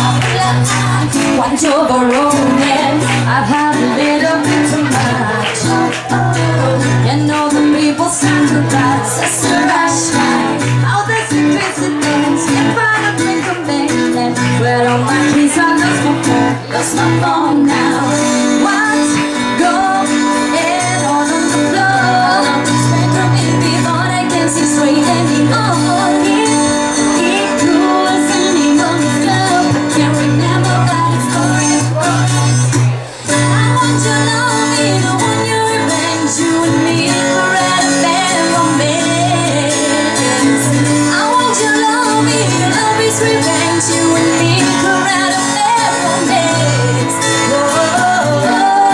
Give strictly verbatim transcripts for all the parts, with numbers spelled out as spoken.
Want your romance, I've had a little bit too much. You know the people seem to pass us a rush night. How does it precedence if I don't think of it? Where all my keys are lost my phone, lost my phone now. What's going on on the floor? Spectrum in me, but I can't see straight anymore. It goes and it goes slow. Can't remember that it's correct. I want your love, you know when you revenge you and me forever and romance. I want your love, you love is revenge you and me forever and romance. Whoa,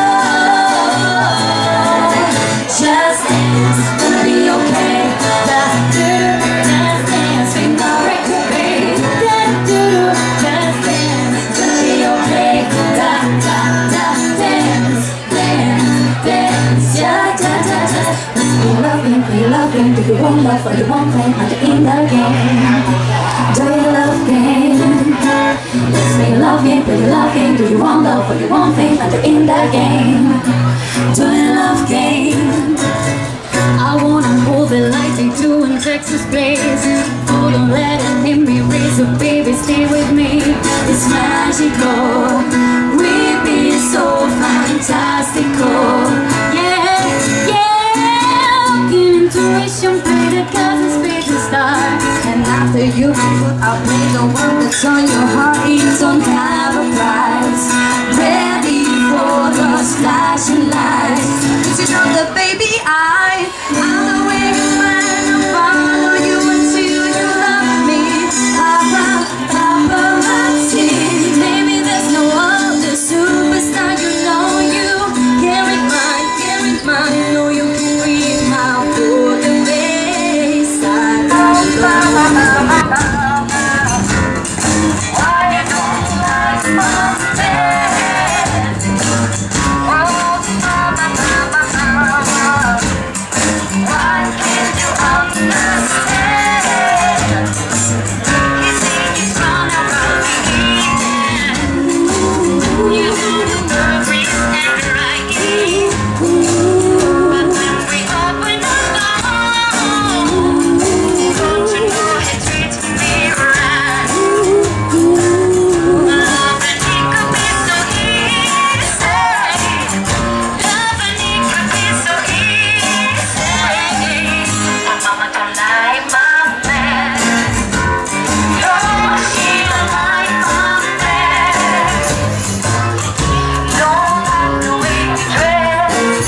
just dance, gonna be okay. Just do, just dance, we know it could be. Just do, just dance, gonna be okay. Da da da, dance, dance, dance, yeah, da da da. Let's be loving, be loving. Do you want love or you want fame? Are you in the game? Do you love game? Let's be loving, be loving. Do you want love or you want fame? Are you in the game? Do you love game? I wanna move it like they do in Texas, please. Oh, don't let it hit me, raise so baby, stay with me. It's magical, we be so fantastical. Yeah, yeah. Your intuition, play the cousin, space the star. And after you put out, play the one that's on your heart. It don't have a price. Ready for the flashing lights. Cause you know that baby, I I'm the way you find to follow you until you love me. Papa, Papa, Maxi. Maybe there's no other superstar. You know you can't read mine, can't read mine. No, you can read my golden face. Why you don't like my bed? Oh, mama, mama, mama. Why can't you understand? You think it's fun around me. You know the reason right. But when we open our phone, don't you know it treats me right? Love and it could be so easy. Love and it could be so easy. My mama don't like my man. No, she don't like my man. Don't like the way he dress.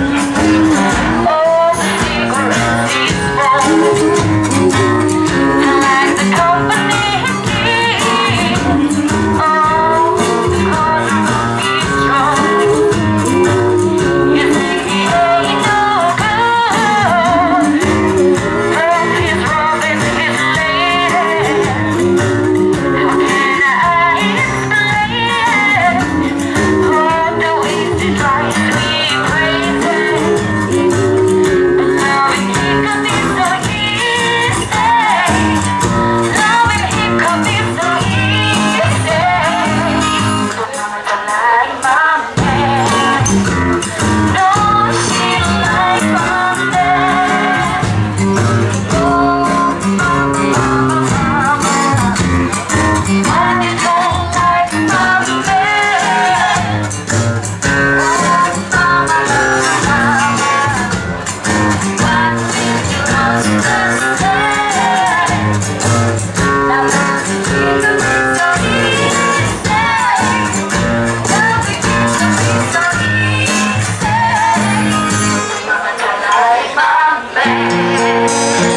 Oh, the cigarette is small. I like the company he keeps. Oh, because he's strong. You think he ain't no good. But he's rubbing his lady. How can I explain? Oh, the way he drives me crazy. But loving him could be so easy. Loving him could be so easy. But mama don't like my man. No, she don't like my man. Oh, mama, mama, mama. Why you don't like my man? Oh, mama, mama, mama. Why did you understand? Now loving you could be so easy. Loving you could be so easy. Mama don't like my man.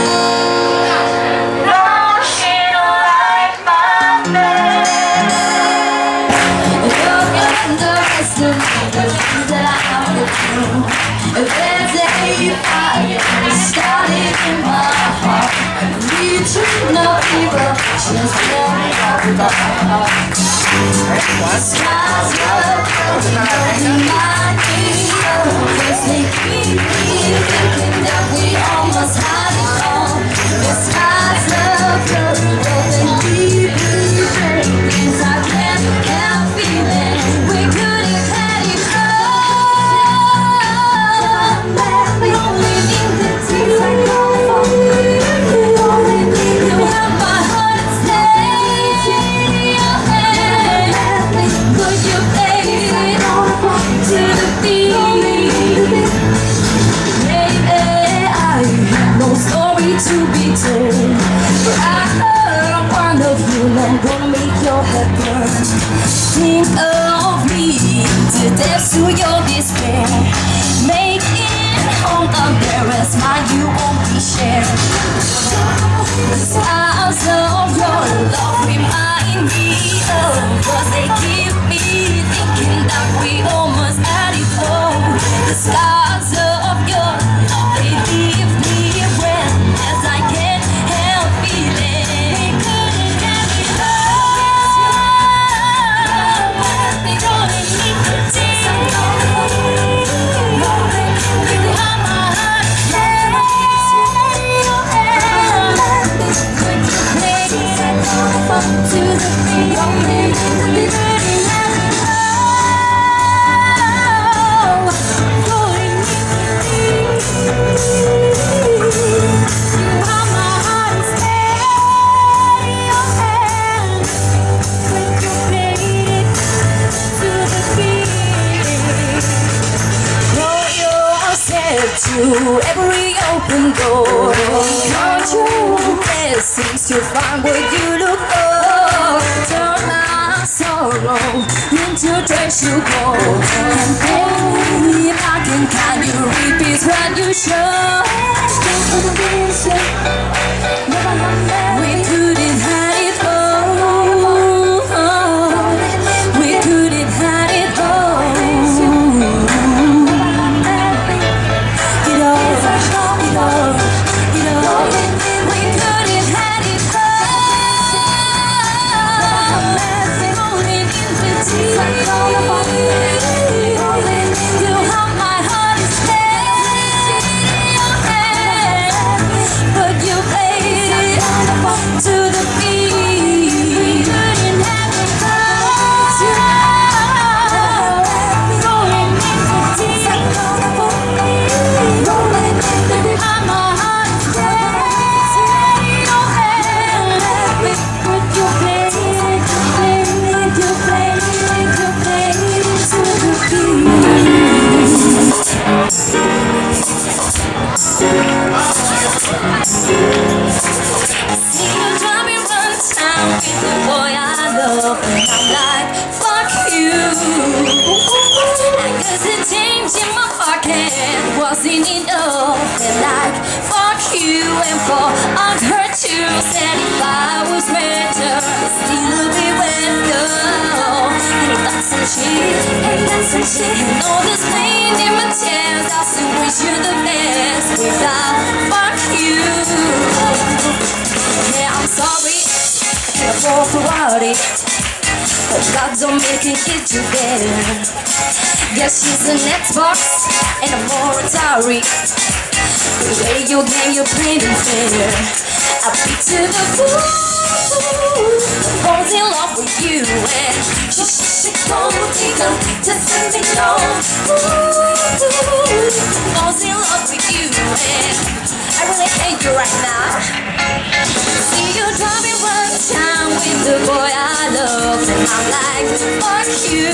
No, she don't like my man. Look at the rest of me, the things that I would do. There's a fire started in my heart. Reaching no evil, just blowing up the heart. Skies were burning my ear. Yes, they keep me thinking that we almost had it all. The skies were burning, and deep inside. Think of me to depths to your despair. Make it home embarrassed, my you won't be shared. The scars of your love remind me of, cause they keep me thinking that we almost had it all. The scars of your love, they leave me breathless, I can't help feeling. We couldn't have it all. We don't need to take some to the beat, only we couldn't have it all. Going you are my heart and steady your hand when you played it to the beat. Throw yourself to every open door. Count your blessings to find what you look for. Turn my sorrow into treasure gold. And baby, if I can count you, repeat what you show. We couldn't hide it all. We couldn't hide it all. It all, it all, it all. We couldn't hide it all. Rolling in the deep. You have my heart is steady in your hand, but you played it to the beat. Couldn't have it all. Rolling in the deep. You have my heart is steady in your hand, but you played it, played it, you played it, you played it to the beat. See you driving run town with the boy I love, and I'm like, fuck you. And cause the change in my pocket wasn't enough, and like, fuck you, and for I've hurt you, said if I was better, still be with you. And if that's some shit, and that's some shit, and all this pain in my tears, I still wish you the best without fuck you. Yeah, I'm sorry, I can't afford to worry, but God don't make it get you better. Guess she's an Xbox and a Moritari. The way you game, you're playing fair. I beat to the fool, falls in love with you, and she she told me to send me home. Falls in love with you, and I really hate you right now. See you driving one time with the boy I love, and I'm like, fuck you.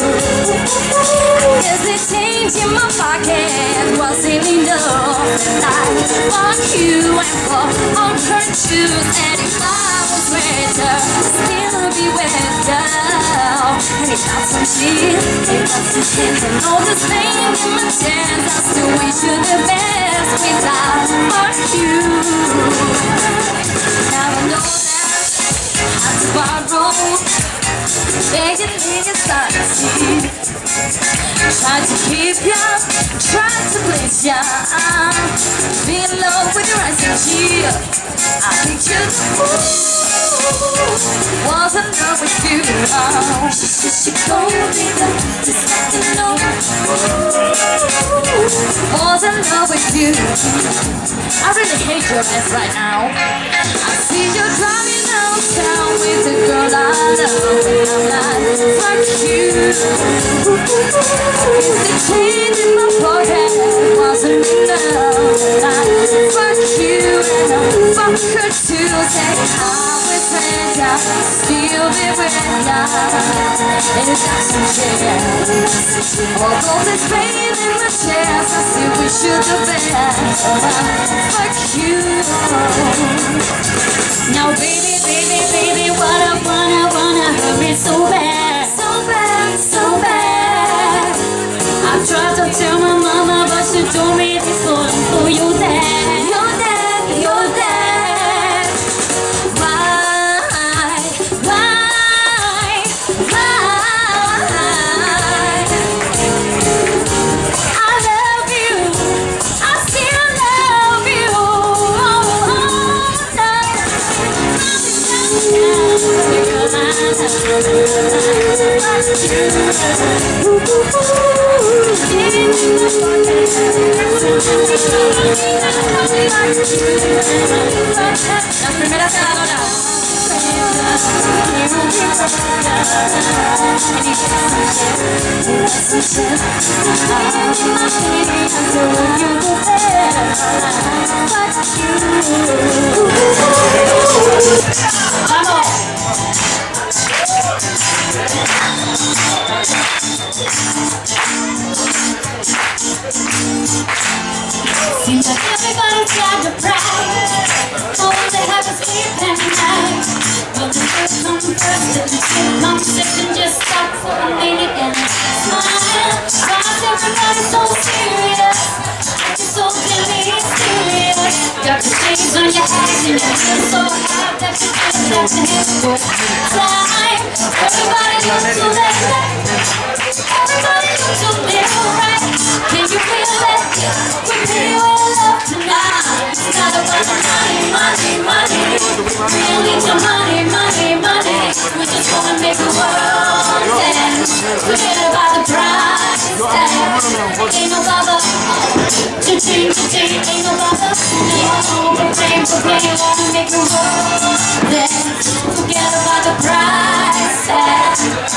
I guess the change in my pocket wasn't enough, and I fuck you, and for all her shoes, and if I was better, still be with you. And if that's some shit, if that's some shit, and all this pain in my chest, I still wish you the best without fuck you. Now I know that I have to borrow, begging niggas start to see. Try to keep ya, try to please ya. Be in love with your eyes and cheer. I picture the fool, was in love with you. Oh, she, she, she told me that, just let me know. Was in love with you. I really hate your ass right now. I see you driving downtown with the girl I love, and I'm like, fuck you. The change in my pocket wasn't enough, and I fuck you, and I fuck her too. Say I was better, still be with ya. And it's not some shit. Although there's pain in my chest, I still wish you the best. Fuck you. Now baby, baby, baby, what I wanna, wanna hurry so bad. Las primeras ganadoras. ¡Vamos! Seems like everybody's got a prize. Oh, they have a sleep at night. But the first comes first and the second comes second. Just stop for a minute and smile. Why is everybody so serious? Acting so very serious. Got the shades on your eyes and you feel so high that you just have to hit for time. Everybody looks to their left. Everybody looks to their right. Can you feel that? We're pretty well up tonight. It's not about the money, money, money. We don't need your money, money, money. We just wanna make the world dance. Forget about the price tag. Ain't no bother. Cha-ching, cha-ching, ain't no bother. No, proclaim, proclaim, wanna make the world dance. Forget about the price tag.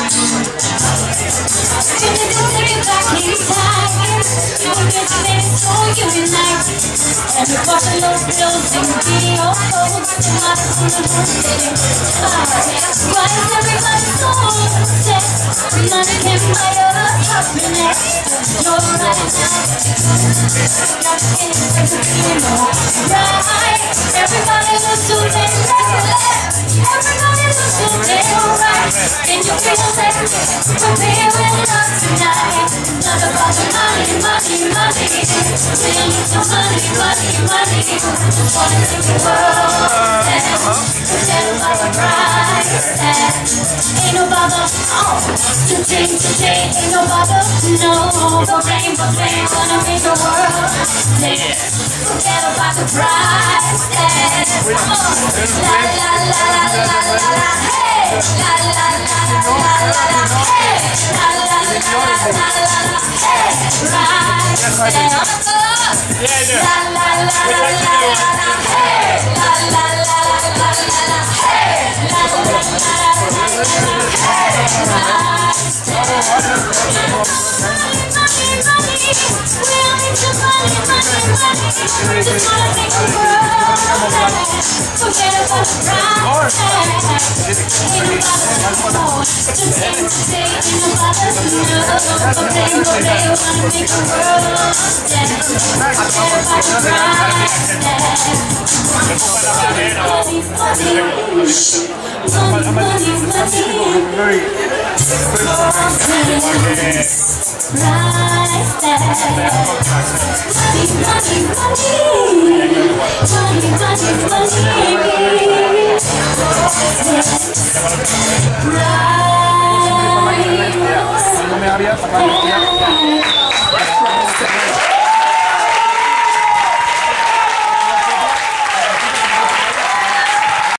If they don't take it back inside, you will get your name so you unite. And you watch the low bills and be all over the life on the birthday. Why is everybody so upset? Money can buy us happiness. You're right now. Not anything to know. Right. Everybody looks to their left. Everybody looks to their right. Can you feel that? We're feeling up tonight. Not about the money, money, money. We don't need your money, money, money. Just wanna take the world and forget about the price tag. Ain't no bother, oh, today, today, ain't no bother, no. But rain, but rain, gonna make the world dance. Forget about the price tag. Oh, la la la la la la la, hey, la la la la la la la, hey, la la la la la la la, hey, price tag. La la la la la la la, hey, la la la la la la la, hey, la la la la la la la, hey, price tag. Money, money, money, we don't need your money, money, money. We just wanna make the world dance. Forget about the price tag. Ain't no bother, just ain't today, ain't no bother, no. But they, but they wanna make the world dance. Forget about the price tag. Money, money, money, money, money. Price tag. Money, money, money. Money, money, money. Price tag.